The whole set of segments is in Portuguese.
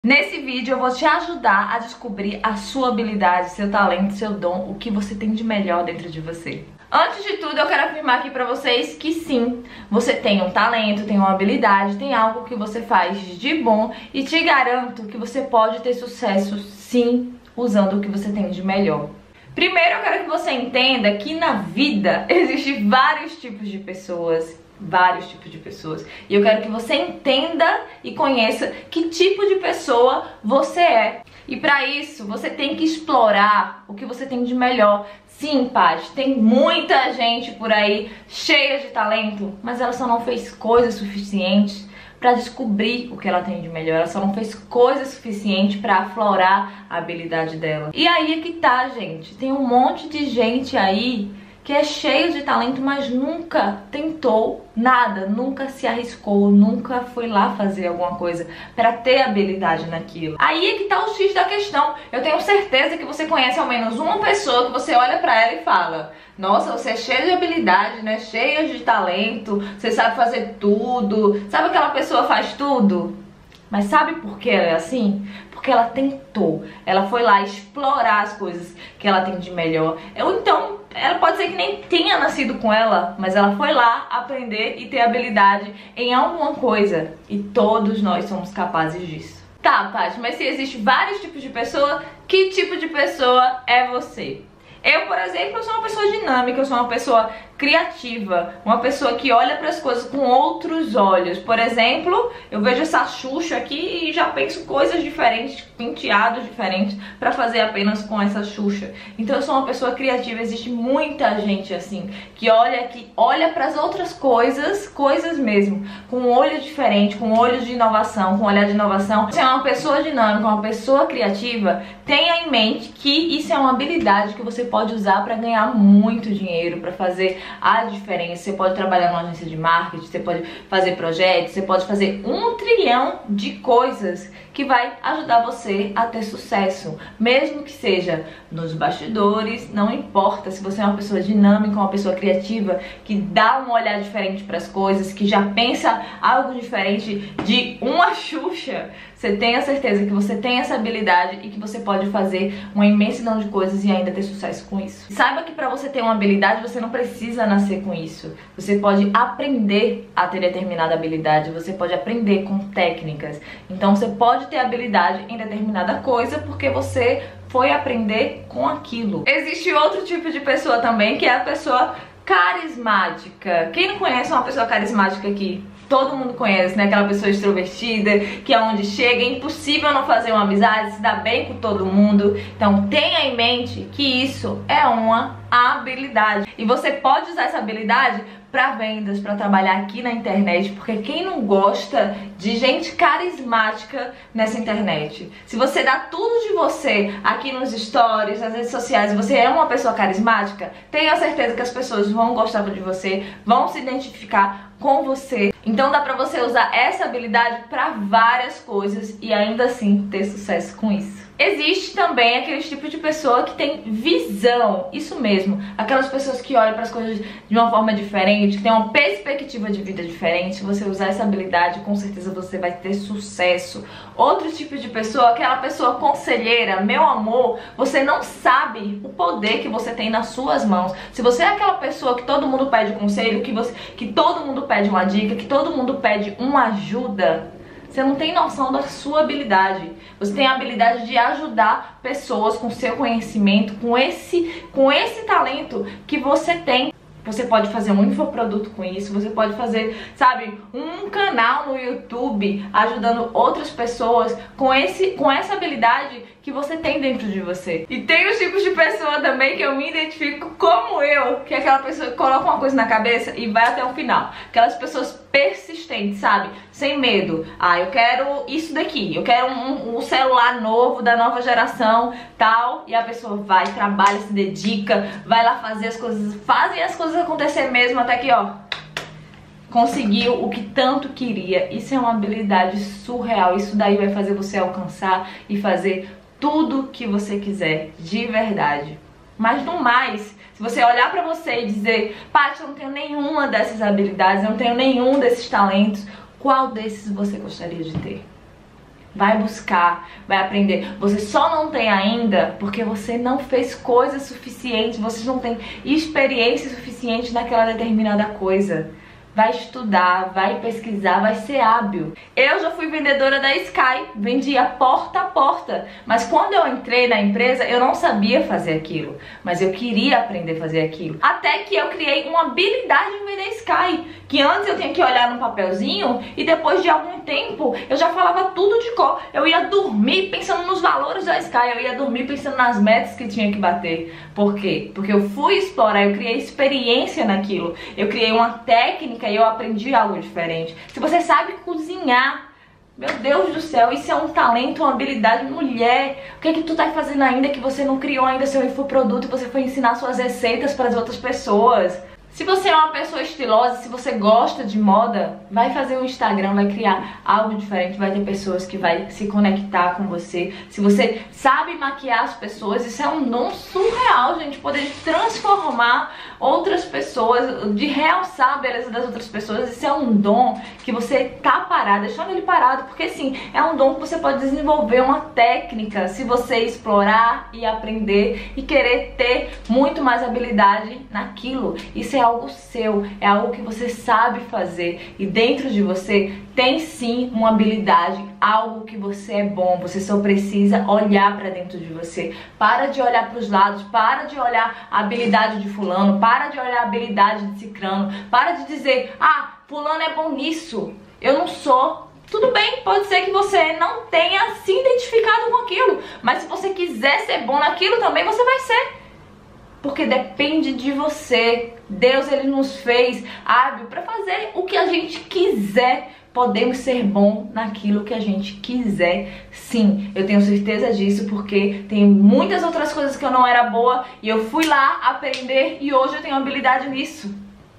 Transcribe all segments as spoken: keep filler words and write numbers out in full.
Nesse vídeo eu vou te ajudar a descobrir a sua habilidade, seu talento, seu dom, o que você tem de melhor dentro de você. Antes de tudo, eu quero afirmar aqui pra vocês que sim, você tem um talento, tem uma habilidade, tem algo que você faz de bom e te garanto que você pode ter sucesso sim, usando o que você tem de melhor. Primeiro eu quero que você entenda que na vida existem vários tipos de pessoas, vários tipos de pessoas, e eu quero que você entenda e conheça que tipo de pessoa você é. E pra isso, você tem que explorar o que você tem de melhor. Sim, Paty, tem muita gente por aí cheia de talento, mas ela só não fez coisas suficientes para descobrir o que ela tem de melhor. Ela só não fez coisa suficiente para aflorar a habilidade dela. E aí é que tá, gente. Tem um monte de gente aí que é cheio de talento, mas nunca tentou nada, nunca se arriscou, nunca foi lá fazer alguma coisa para ter habilidade naquilo. Aí é que tá o X da questão. Eu tenho certeza que você conhece ao menos uma pessoa que você olha pra ela e fala: nossa, você é cheia de habilidade, né? Cheia de talento, você sabe fazer tudo. Sabe aquela pessoa faz tudo? Mas sabe por que ela é assim? Porque ela tentou, ela foi lá explorar as coisas que ela tem de melhor. Ou então, ela pode ser que nem tenha nascido com ela, mas ela foi lá aprender e ter habilidade em alguma coisa. E todos nós somos capazes disso. Tá, Paty, mas se existem vários tipos de pessoa, que tipo de pessoa é você? Eu, por exemplo, eu sou uma pessoa dinâmica, eu sou uma pessoa criativa, uma pessoa que olha para as coisas com outros olhos. Por exemplo, eu vejo essa Xuxa aqui e já penso coisas diferentes, penteados diferentes para fazer apenas com essa Xuxa. Então eu sou uma pessoa criativa. Existe muita gente assim que olha que olha para as outras coisas, coisas mesmo, com um olho diferente, com olhos de inovação, com um olhar de inovação. Você é uma pessoa dinâmica, uma pessoa criativa, tenha em mente que isso é uma habilidade que você pode usar para ganhar muito dinheiro, para fazer a diferença. Você pode trabalhar numa agência de marketing, você pode fazer projetos, você pode fazer um trilhão de coisas que vai ajudar você a ter sucesso, mesmo que seja nos bastidores. Não importa se você é uma pessoa dinâmica, uma pessoa criativa, que dá um olhar diferente para as coisas, que já pensa algo diferente de uma Xuxa. Você tenha certeza que você tem essa habilidade e que você pode fazer uma imensidão de coisas e ainda ter sucesso com isso. Saiba que para você ter uma habilidade, você não precisa nascer com isso. Você pode aprender a ter determinada habilidade, você pode aprender com técnicas. Então você pode ter habilidade em determinada coisa porque você foi aprender com aquilo. Existe outro tipo de pessoa também, que é a pessoa carismática. Quem não conhece uma pessoa carismática aqui? Todo mundo conhece, né? Aquela pessoa extrovertida, que é onde chega, é impossível não fazer uma amizade, se dá bem com todo mundo. Então tenha em mente que isso é uma habilidade. E você pode usar essa habilidade para vendas, para trabalhar aqui na internet, porque quem não gosta de gente carismática nessa internet? Se você dá tudo de você aqui nos stories, nas redes sociais, você é uma pessoa carismática, tenha certeza que as pessoas vão gostar de você, vão se identificar com você. Então dá pra você usar essa habilidade pra várias coisas e ainda assim ter sucesso com isso. Existe também aquele tipo de pessoa que tem visão, isso mesmo, aquelas pessoas que olham para as coisas de uma forma diferente, que tem uma perspectiva de vida diferente. Se você usar essa habilidade, com certeza você vai ter sucesso. Outro tipo de pessoa, aquela pessoa conselheira. Meu amor, você não sabe o poder que você tem nas suas mãos. Se você é aquela pessoa que todo mundo pede conselho, que, você, que todo mundo pede uma dica, que todo mundo pede uma ajuda, você não tem noção da sua habilidade. Você tem a habilidade de ajudar pessoas com seu conhecimento, com esse, com esse talento que você tem. Você pode fazer um infoproduto com isso, você pode fazer, sabe, um canal no YouTube ajudando outras pessoas com, esse, com essa habilidade que você tem dentro de você. E tem os tipos de pessoa também que eu me identifico como eu, que é aquela pessoa que coloca uma coisa na cabeça e vai até o final. Aquelas pessoas persistentes, sabe? Sem medo. Ah, eu quero isso daqui, eu quero um, um celular novo, da nova geração, tal. E a pessoa vai, trabalha, se dedica, vai lá fazer as coisas, fazem as coisas acontecer mesmo, até que, ó, conseguiu o que tanto queria. Isso é uma habilidade surreal. Isso daí vai fazer você alcançar e fazer tudo que você quiser, de verdade. Mas no mais, se você olhar pra você e dizer: Paty, eu não tenho nenhuma dessas habilidades, eu não tenho nenhum desses talentos, qual desses você gostaria de ter? Vai buscar, vai aprender. Você só não tem ainda porque você não fez coisa suficiente, você não tem experiência suficiente naquela determinada coisa. Vai estudar, vai pesquisar, vai ser hábil. Eu já fui vendedora da Sky, vendia porta a porta. Mas quando eu entrei na empresa, eu não sabia fazer aquilo. Mas eu queria aprender a fazer aquilo. Até que eu criei uma habilidade em vender Sky. Que antes eu tinha que olhar no papelzinho e depois de algum tempo eu já falava tudo de cor. Eu ia dormir pensando nos valores da Sky, eu ia dormir pensando nas metas que tinha que bater. Por quê? Porque eu fui explorar, eu criei experiência naquilo. Eu criei uma técnica e eu aprendi algo diferente. Se você sabe cozinhar, meu Deus do céu, isso é um talento, uma habilidade. Mulher, o que é que tu tá fazendo ainda que você não criou ainda seu infoproduto e você foi ensinar suas receitas para as outras pessoas? Se você é uma pessoa estilosa, se você gosta de moda, vai fazer um Instagram, vai criar algo diferente, vai ter pessoas que vai se conectar com você. Se você sabe maquiar as pessoas, isso é um dom surreal, gente, poder transformar outras pessoas, de realçar a beleza das outras pessoas. Isso é um dom que você tá parado, deixando ele parado, porque sim, é um dom que você pode desenvolver uma técnica se você explorar e aprender e querer ter muito mais habilidade naquilo. Isso é algo seu, é algo que você sabe fazer e dentro de você tem sim uma habilidade, algo que você é bom. Você só precisa olhar para dentro de você. Para de olhar para os lados, para de olhar a habilidade de fulano, para de olhar a habilidade de cicrano, para de dizer, ah, fulano é bom nisso, eu não sou. Tudo bem, pode ser que você não tenha se identificado com aquilo, mas se você quiser ser bom naquilo também, você vai ser. Porque depende de você. Deus, ele nos fez hábil para fazer o que a gente quiser. Podemos ser bom naquilo que a gente quiser, sim. Eu tenho certeza disso porque tem muitas outras coisas que eu não era boa e eu fui lá aprender e hoje eu tenho habilidade nisso.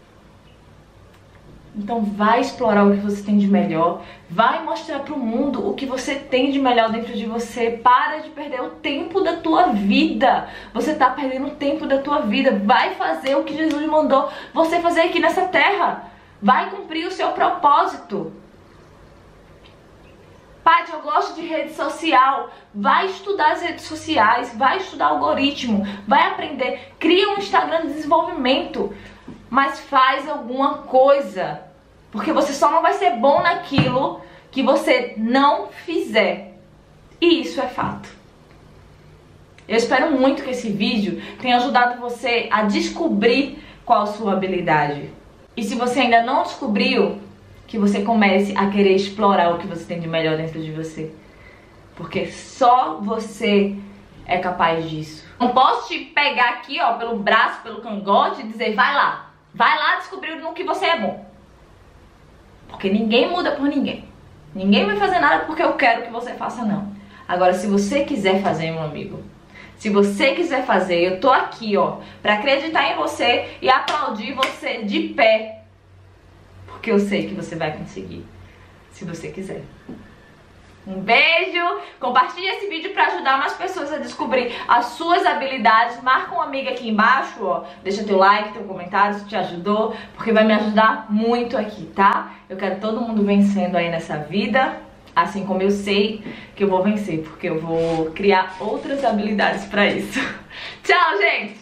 Então vai explorar o que você tem de melhor, vai mostrar para o mundo o que você tem de melhor dentro de você. Para de perder o tempo da tua vida. Você tá perdendo o tempo da tua vida. Vai fazer o que Jesus mandou você fazer aqui nessa terra. Vai cumprir o seu propósito. Paty, eu gosto de rede social. Vai estudar as redes sociais, vai estudar algoritmo, vai aprender. Cria um Instagram de desenvolvimento. Mas faz alguma coisa, porque você só não vai ser bom naquilo que você não fizer. E isso é fato. Eu espero muito que esse vídeo tenha ajudado você a descobrir qual a sua habilidade. E se você ainda não descobriu, que você comece a querer explorar o que você tem de melhor dentro de você. Porque só você é capaz disso. Não posso te pegar aqui, ó, pelo braço, pelo cangote e dizer, vai lá. Vai lá descobrir no que você é bom. Porque ninguém muda por ninguém. Ninguém vai fazer nada porque eu quero que você faça, não. Agora, se você quiser fazer, meu amigo, se você quiser fazer, eu tô aqui, ó, pra acreditar em você e aplaudir você de pé. Porque eu sei que você vai conseguir, se você quiser. Um beijo, compartilhe esse vídeo para ajudar mais pessoas a descobrir as suas habilidades. Marca uma amiga aqui embaixo, ó, deixa teu like, teu comentário se te ajudou, porque vai me ajudar muito aqui, tá? Eu quero todo mundo vencendo aí nessa vida, assim como eu sei que eu vou vencer, porque eu vou criar outras habilidades para isso. Tchau, gente!